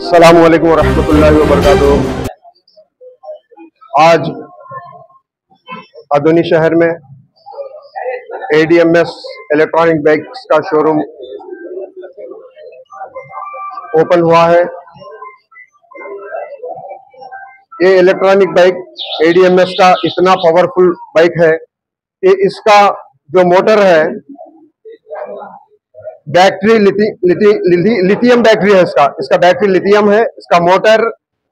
अस्सलामुअलैकुम वरहमतुल्लाहि वबरकातुहू। आज अदोनी शहर में ADMS इलेक्ट्रॉनिक बाइक्स का शोरूम ओपन हुआ है। ये इलेक्ट्रॉनिक बाइक ADMS का इतना पावरफुल बाइक है कि इसका जो मोटर है बैटरी लिथियम बैटरी है। इसका बैटरी लिथियम है। इसका मोटर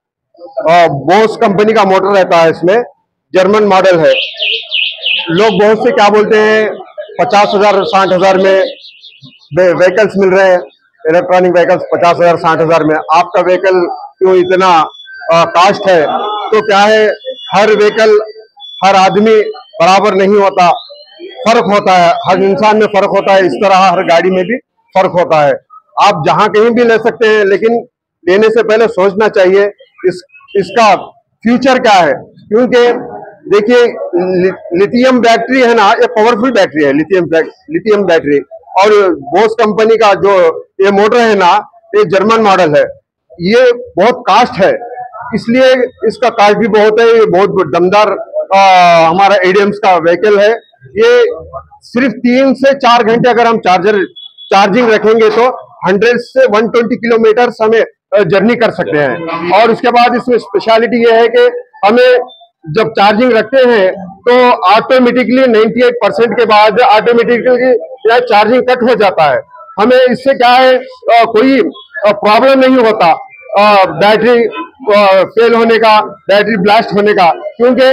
बोस कंपनी का मोटर रहता है। इसमें जर्मन मॉडल है। लोग बहुत से क्या बोलते हैं 50,000 60,000 में व्हीकल्स मिल रहे हैं, इलेक्ट्रॉनिक व्हीकल्स 50,000 60,000 में। आपका व्हीकल क्यों इतना कास्ट है? तो क्या है, हर व्हीकल हर आदमी बराबर नहीं होता, फर्क होता है। हर इंसान में फर्क होता है, इस तरह हर गाड़ी में भी फर्क होता है। आप जहां कहीं भी ले सकते हैं, लेकिन लेने से पहले सोचना चाहिए इसका फ्यूचर क्या है। क्योंकि देखिए लिथियम बैटरी है ना, ये पावरफुल बैटरी है लिथियम बैटरी। और बोस कंपनी का जो ये मोटर है ना, ये जर्मन मॉडल है। ये बहुत कास्ट है, इसलिए इसका कास्ट भी बहुत है। ये बहुत दमदार हमारा ADMS का व्हीकल है। ये सिर्फ 3 से 4 घंटे अगर हम चार्जिंग रखेंगे तो 100 से 120 किलोमीटर हमें जर्नी कर सकते हैं। और उसके बाद इसमें स्पेशलिटी ये है कि हमें जब चार्जिंग रखते हैं तो ऑटोमेटिकली 98% के बाद ऑटोमेटिकली चार्जिंग कट हो जाता है। हमें इससे क्या है, कोई प्रॉब्लम नहीं होता बैटरी फेल होने का, बैटरी ब्लास्ट होने का। क्योंकि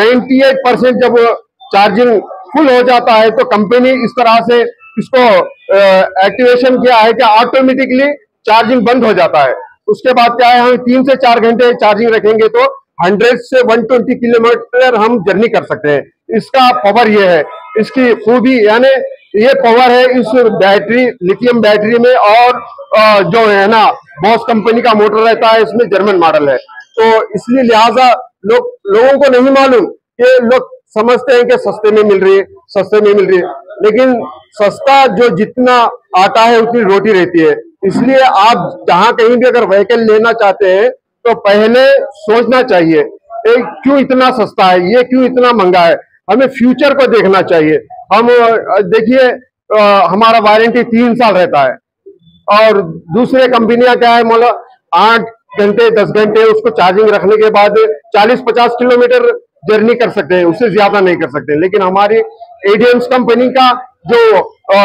98% जब चार्जिंग फुल हो जाता है तो कंपनी इस तरह से इसको एक्टिवेशन किया है कि ऑटोमेटिकली चार्जिंग बंद हो जाता है। उसके बाद क्या है, हम 3 से 4 घंटे चार्जिंग रखेंगे तो 100 से 120 किलोमीटर हम जर्नी कर सकते हैं। इसका पावर ये है, इसकी खूबी यानी ये पावर है इस बैटरी लिथियम बैटरी में। और जो है ना, बॉस कंपनी का मोटर रहता है, इसमें जर्मन मॉडल है। तो इसलिए लिहाजा लोगों को नहीं मालूम, कि लोग समझते हैं कि सस्ते में मिल रही है, लेकिन सस्ता जो जितना आता है उतनी रोटी रहती है। इसलिए आप जहां कहीं भी अगर व्हीकल लेना चाहते हैं तो पहले सोचना चाहिए क्यों इतना सस्ता है, ये क्यों इतना महंगा है। हमें फ्यूचर को देखना चाहिए। हम देखिए हमारा वारंटी 3 साल रहता है, और दूसरे कंपनियां क्या है, मतलब 8 घंटे 10 घंटे उसको चार्जिंग रखने के बाद 40-50 किलोमीटर जर्नी कर सकते हैं, उससे ज्यादा नहीं कर सकते। लेकिन हमारी ADMS कंपनी का जो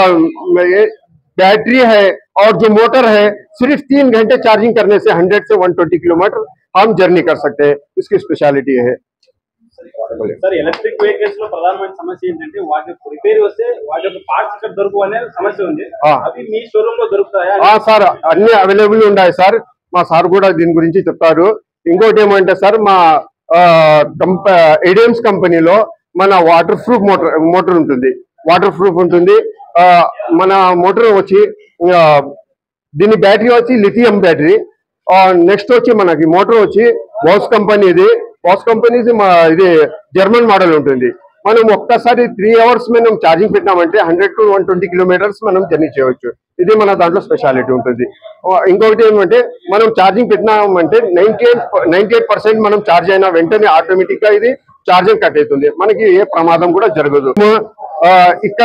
बैटरी है और जो मोटर है, सिर्फ 3 घंटे चार्जिंग करने से 100 से 120 किलोमीटर हम जर्नी कर सकते हैं। इसकी स्पेशलिटी है। సార్ ఎలక్ట్రిక్ వెహికల్స్ లో ప్రధానమైన సమస్య ఏంటంటే వాటి రిపేర్ వస్తే వాటి యొక్క పార్ట్స్ ఇక్కడ దొరకవు అనే సమస్య ఉంది. అవి మీ షోరూమ్ లో దొరుకుతాయా? సార్ అన్ని అవైలబుల్ ఉన్నాయి సార్. మా సార్ కూడా దీని గురించి చెప్తారు. ఇంకోటి ఏమంటే సార్, మా ADMS కంపెనీలో మన వాటర్ ప్రూఫ్ మోటార్ ఉంటుంది. మన మోటార్ వచ్చి దీని బ్యాటరీ వచ్చి లిథియం బ్యాటరీ. నెక్స్ట్ వచ్చి మనకి మోటార్ వచ్చి బాస్ కంపెనీ ఇది జర్మన్ మోడల్ ఉంటుంది. మనం ఒక్కసారి 3 అవర్స్ మనం ఛార్జింగ్ పెట్టినామంటే 100 to 120 కిలోమీటర్స్ మనం జర్నీ చేయవచ్చు. ఇది మన దాంట్లో స్పెషాలిటీ ఉంటుంది. ఇంకొకటి ఏమంటే, మనం ఛార్జింగ్ పెట్టినామంటే 98% మనం ఛార్జ్ అయిన వెంటనే ఆటోమేటిక్ గా ఇది ఛార్జింగ్ కట్ అవుతుంది. మనకి ఏ ప్రమాదం కూడా జరగదు. ఇక్కడ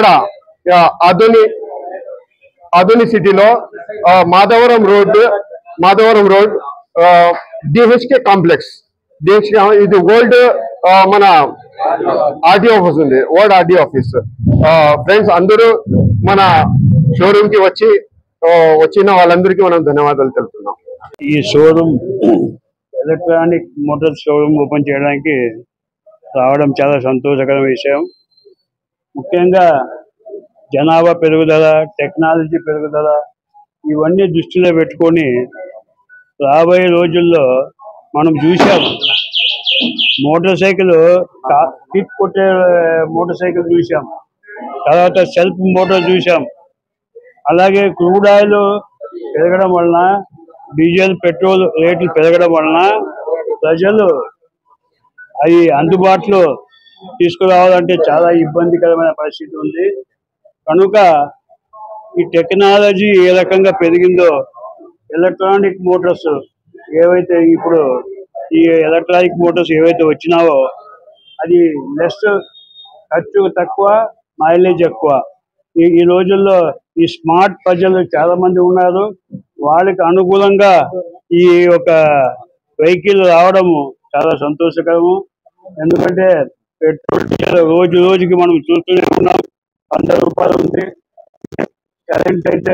అదోని సిటీలో మాధవరం రోడ్ DHK కాంప్లెక్స్, ఇది ఓల్డ్ మన RDO ఆఫీస్ ఉంది, ఓల్డ్ RDO ఆఫీస్. ఫ్రెండ్స్ అందరూ మన షోరూమ్ కి వచ్చిన వాళ్ళందరికీ మనం ధన్యవాదాలు తెలుపుతున్నాం. ఈ showroom electronic motor showroom open చేయడానికి రావడం చాలా సంతోషకరమైన విషయం. ముఖ్యంగా జనాభా పెరుగుదల, టెక్నాలజీ పెరుగుదల ఇవన్నీ దృష్టిలో పెట్టుకొని రాబోయే రోజుల్లో మనం చూసాం, మోటార్ సైకిల్ కిక్ కొట్టే మోటార్ సైకిల్ చూసాం, తర్వాత సెల్ఫ్ మోటార్ చూసాం. అలాగే క్రూడ్ ఆయిల్ పెరగడం వలన, డీజిల్ పెట్రోల్ రేట్లు పెరగడం వలన ప్రజలు అవి అందుబాటులో తీసుకురావాలంటే చాలా ఇబ్బందికరమైన పరిస్థితి ఉంది. కనుక ఈ టెక్నాలజీ ఏ రకంగా పెరిగిందో ఎలక్ట్రానిక్ మోటార్స్ ఏవైతే ఇప్పుడు ఈ ఎలక్ట్రానిక్ మోటార్స్ ఏవైతే వచ్చినావో అది లెస్, ఖర్చు తక్కువ, మైలేజ్ ఎక్కువ. ఈ రోజుల్లో ఈ స్మార్ట్ ప్రజలు చాలా మంది ఉన్నారు. వాళ్ళకి అనుకూలంగా ఈ యొక్క వెహికల్ రావడము చాలా సంతోషకరము. ఎందుకంటే పెట్రోల్ డీజిల్ రోజు రోజుకి మనం చూస్తూనే ఉన్నాం, 100 రూపాయలు ఉంది. కరెంట్ అయితే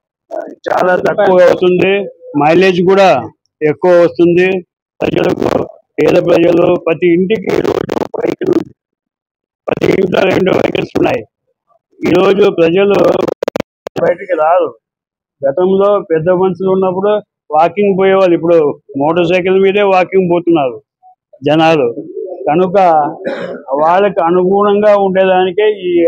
చాలా తక్కువ అవుతుంది, మైలేజ్ కూడా ఎక్కువ వస్తుంది. ప్రజలకు, పేద ప్రజలు ప్రతి ఇంటికి రోజు వెహికల్, ప్రతి ఇంట్లో 2 వెహికల్స్ ఉన్నాయి. ఈరోజు ప్రజలు బయటికి రారు. గతంలో పెద్ద మనుషులు ఉన్నప్పుడు వాకింగ్ పోయేవాళ్ళు, ఇప్పుడు మోటార్ సైకిల్ మీదే వాకింగ్ పోతున్నారు జనాలు. కనుక వాళ్ళకి అనుగుణంగా ఉండేదానికే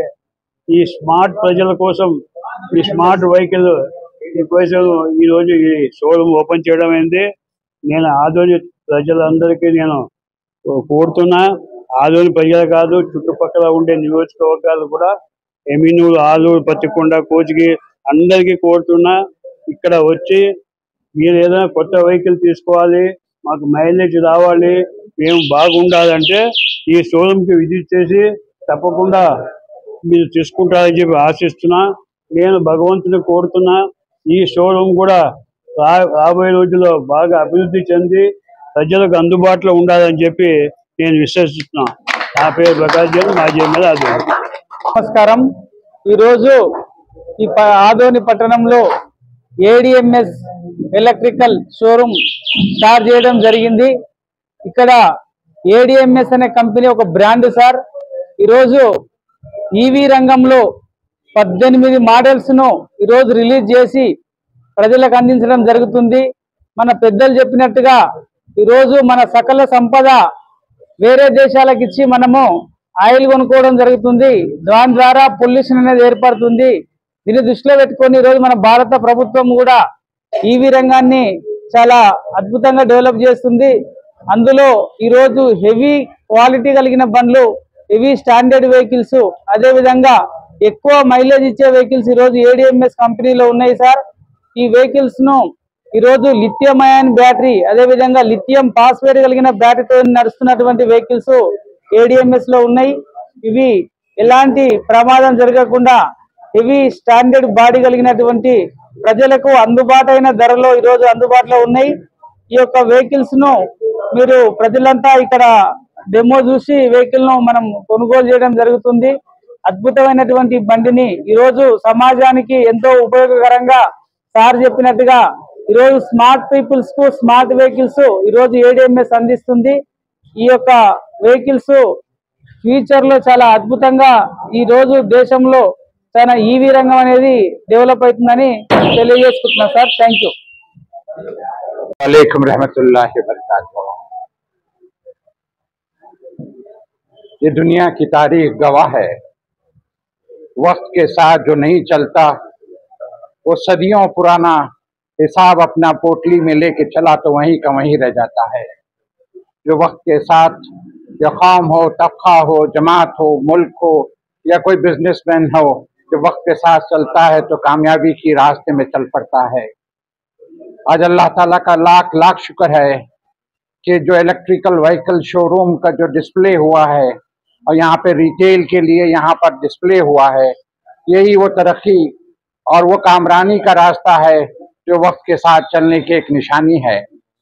ఈ స్మార్ట్ ప్రజల కోసం, ఈ స్మార్ట్ వెహికల్ కోసం ఈరోజు ఈ షోరూమ్ ఓపెన్ చేయడం అయింది. నేను ఆదోని ప్రజలందరికీ నేను కోరుతున్నా, ఆదోని ప్రజలు కాదు, చుట్టుపక్కల ఉండే నియోజకవర్గాలు కూడా, ఎమినూరు, ఆలూరు, పత్తికొండ, కోచిగి అందరికీ కోరుతున్నా, ఇక్కడ వచ్చి మీరు ఏదైనా కొత్త వెహికల్ తీసుకోవాలి, మాకు మైలేజ్ రావాలి, మేము బాగుండాలంటే ఈ షోరూమ్కి విజిట్ చేసి తప్పకుండా మీరు తీసుకుంటారని చెప్పి ఆశిస్తున్నా. నేను భగవంతుని కోరుతున్నా, ఈ షోరూమ్ కూడా రాబోయే రోజుల్లో బాగా అభివృద్ధి చెంది ప్రజలకు అందుబాటులో ఉండాలని చెప్పి నేను విశ్వసిస్తున్నా. నా పేరు ప్రకాష్ జైన్, మాజీ ఎమ్మెల్యే ఆదోని. నమస్కారం. ఈరోజు ఈ ఆదోని పట్టణంలో ఏడిఎంఎస్ ఎలక్ట్రికల్ షోరూమ్ స్టార్ట్ చేయడం జరిగింది. ఇక్కడ ఏడిఎంఎస్ అనే కంపెనీ ఒక బ్రాండ్ సార్. ఈరోజు ఈవీ రంగంలో 18 మోడల్స్ ను ఈరోజు రిలీజ్ చేసి ప్రజలకు అందించడం జరుగుతుంది. మన పెద్దలు చెప్పినట్టుగా ఈరోజు మన సకల సంపద వేరే దేశాలకు ఇచ్చి మనము ఆయిల్ కొనుక్కోవడం జరుగుతుంది. దాని ద్వారా పొల్యూషన్ అనేది ఏర్పడుతుంది. దీన్ని దృష్టిలో పెట్టుకొని ఈరోజు మన భారత ప్రభుత్వం కూడా ఈవీ రంగాన్ని చాలా అద్భుతంగా డెవలప్ చేస్తుంది. అందులో ఈరోజు హెవీ క్వాలిటీ కలిగిన బండ్లు, హెవీ స్టాండర్డ్ వెహికల్స్, అదేవిధంగా ఎక్కువ మైలేజ్ ఇచ్చే వెహికల్స్ ఈరోజు ఏడిఎంఎస్ కంపెనీలో ఉన్నాయి సార్. ఈ వెహికల్స్ ను ఈరోజు లిథియం అయాన్ బ్యాటరీ, అదేవిధంగా లిథియం ఫాస్ఫేట్ కలిగిన బ్యాటరీతో నడుస్తున్నటువంటి వెహికల్స్ ఏడిఎంఎస్ లో ఉన్నాయి. ఇవి ఎలాంటి ప్రమాదం జరగకుండా హెవీ స్టాండర్డ్ బాడీ కలిగినటువంటి ప్రజలకు అందుబాటైన ధరలో ఈరోజు అందుబాటులో ఉన్నాయి. ఈ యొక్క వెహికల్స్ ను మీరు ప్రజలంతా ఇక్కడ డెమో చూసి వెహికల్ ను మనం కొనుగోలు చేయడం జరుగుతుంది. అద్భుతమైనటువంటి బండిని ఈరోజు సమాజానికి ఎంతో ఉపయోగకరంగా సార్ చెప్పినట్టుగా ఈరోజు స్మార్ట్ పీపుల్స్ కు స్మార్ట్ వెహికల్స్ ఈరోజు ఏడిఎంఎస్ అందిస్తుంది. ఈ యొక్క వెహికల్స్ ఫ్యూచర్ లో చాలా అద్భుతంగా ఈ రోజు దేశంలో చాలా ఈవీ రంగం అనేది డెవలప్ అవుతుందని తెలియజేసుకుంటున్నా సార్. Thank you. वालेकुम रहमतुल्लाहि व बरकातुहू। ये दुनिया की तारीख गवाह है, वक्त के साथ जो नहीं चलता वो सदियों पुराना हिसाब अपना पोटली में लेके चला तो वहीं का वहीं रह जाता है। जो वक्त के साथ या कौम हो, तबका हो, जमात हो, मुल्क हो या कोई बिजनेसमैन हो, जो वक्त के साथ चलता है तो कामयाबी की रास्ते में चल पड़ता है। आज अल्लाह ताला का लाख लाख शुक्र है कि जो इलेक्ट्रिकल व्हीकल शोरूम का जो डिस्प्ले हुआ है और यहाँ पे रिटेल के लिए यहाँ पर डिस्प्ले हुआ है, यही वो तरक्की और वो कामरानी का रास्ता है जो वक्त के साथ चलने की एक निशानी है।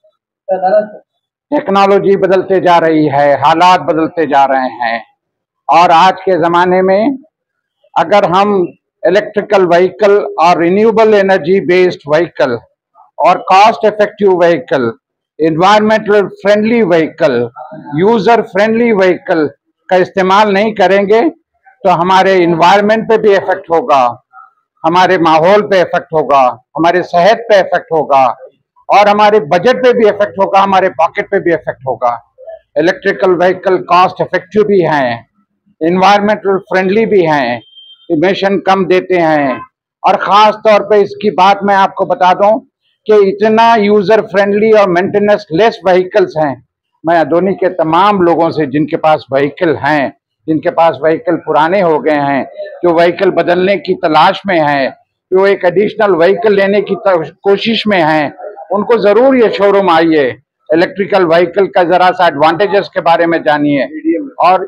टेक्नोलॉजी बदलते जा रही है, हालात बदलते जा रहे हैं और आज के ज़माने में अगर हम इलेक्ट्रिकल व्हीकल और रिन्यूएबल एनर्जी बेस्ड व्हीकल और cost effective vehicle, environmental friendly vehicle, user friendly vehicle का इस्तेमाल नहीं करेंगे तो हमारे इन्वायरमेंट पे भी इफेक्ट होगा, हमारे माहौल पे इफेक्ट होगा, हमारे सेहत पे इफेक्ट होगा और हमारे बजट पे भी इफेक्ट होगा, हमारे पॉकेट पे भी इफेक्ट होगा। इलेक्ट्रिकल व्हीकल कॉस्ट इफेक्टिव भी हैं, इन्वायरमेंटल फ्रेंडली भी हैं, इमिशन कम देते हैं और ख़ास तौर पे इसकी बात मैं आपको बता दूं कि इतना यूज़र फ्रेंडली और मेंटेनेंस लेस व्हीकल्स हैं। मैं आदोनी के तमाम लोगों से जिनके पास व्हीकल हैं, जिनके पास व्हीकल पुराने हो गए हैं, जो व्हीकल बदलने की तलाश में हैं, जो एक एडिशनल व्हीकल लेने की कोशिश में हैं, उनको जरूर ये शोरूम आइए, इलेक्ट्रिकल व्हीकल का जरा सा एडवांटेजेस के बारे में जानिए। और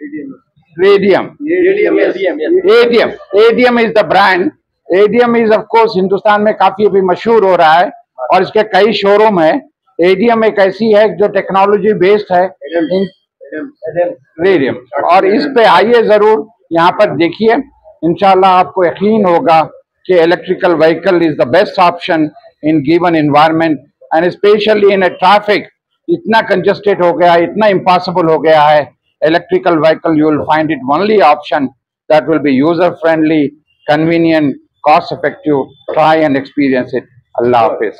ADM is the brand. ADM is of course Hindustan में काफी अभी मशहूर हो रहा है और इसके कई शोरूम है। एडीएम एक ऐसी है जो टेक्नोलॉजी बेस्ड है, रेडियम, और इस पे आइए जरूर, यहाँ पर देखिए, इंशाल्लाह आपको यकीन होगा कि electrical vehicle is the best option in given environment and specially in traffic. इतना कंजस्टेड हो गया, इतना इम्पॉसिबल हो गया है, electrical vehicle you will find it only option that will be user friendly, convenient, cost effective. Try and experience it. अल्लाह हाफिज।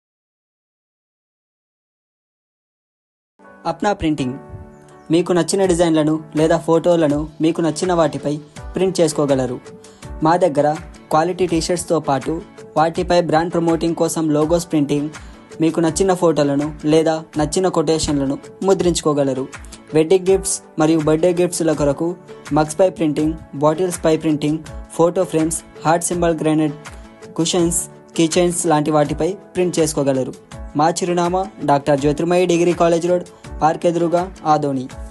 Apna printing మీకు నచ్చిన డిజైన్లను లేదా ఫోటోలను మీకు నచ్చిన వాటిపై ప్రింట్ చేసుకోగలరు. మా దగ్గర క్వాలిటీ టీషర్ట్స్తో పాటు వాటిపై బ్రాండ్ ప్రమోటింగ్ కోసం లోగోస్ ప్రింటింగ్, మీకు నచ్చిన ఫోటోలను లేదా నచ్చిన కొటేషన్లను ముద్రించుకోగలరు. వెడ్డింగ్ గిఫ్ట్స్ మరియు బర్త్డే గిఫ్ట్స్ల కొరకు మగ్స్ పై ప్రింటింగ్, బాటిల్స్ పై printing, photo frames, heart symbol granite, cushions, keychains లాంటి వాటిపై ప్రింట్ చేసుకోగలరు. మా చిరునామా doctor Jyothirmayi degree college road, park ఎదురుగా, ఆదోని.